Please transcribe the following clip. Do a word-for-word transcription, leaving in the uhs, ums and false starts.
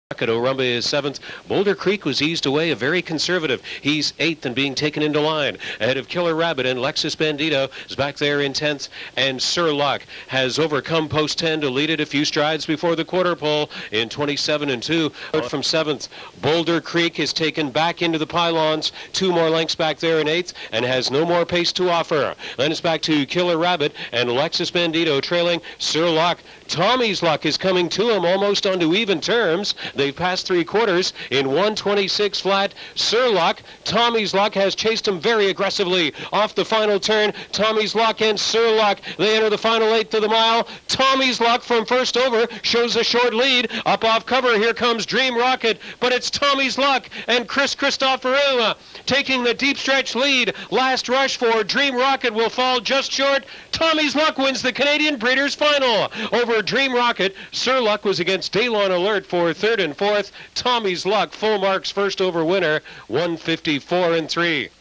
Rocket Orumba is seventh. Boulder Creek was eased away, a very conservative. He's eighth and being taken into line. Ahead of Killer Rabbit, and Lexus Bandito is back there in tenth. And Sir Luck has overcome post ten to lead it a few strides before the quarter pole in twenty-seven and two. Out from seventh, Boulder Creek is taken back into the pylons. Two more lengths back there in eighth and has no more pace to offer. Then it's back to Killer Rabbit and Lexus Bandito trailing Sir Luck. Tommy's Luck is coming to him almost onto even terms. They've passed three quarters in one twenty-six flat. Sir Luck, Tommy's Luck has chased him very aggressively off the final turn. Tommy's Luck and Sir Luck, they enter the final eighth of the mile. Tommy's Luck from first over shows a short lead. Up off cover, here comes Dream Rocket, but it's Tommy's Luck and Chris Christoforou taking the deep stretch lead. Last rush for Dream Rocket will fall just short. Tommy's Luck wins the Canadian Breeders' Final. Over Dream Rocket, Sir Luck was against Daylon Alert for third and fourth. Tommy's Luck, full marks first over winner, one fifty-four and three.